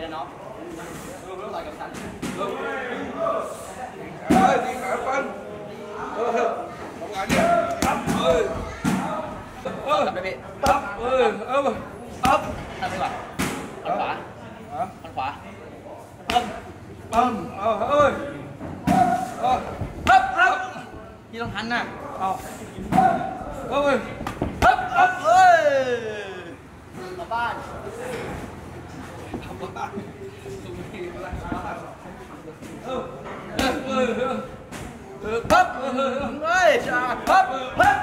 เลยเนาะรู้อะไรกับฉันดีขาฟันทำงานเนี่ยปั๊บกลับไปพี่ปั๊บปั๊บทำดีกว่าขันขวาขันขวาปั๊มปั๊บพี่ต้องทันน่ะเอาปั๊บกลับบ้านปั๊บเฮ้ยจ้าปั๊บ